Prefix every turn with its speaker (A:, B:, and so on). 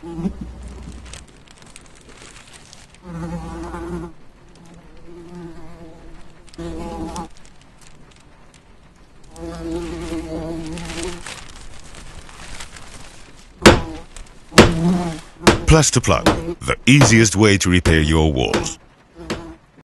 A: Plasterplug, the easiest way to repair your walls.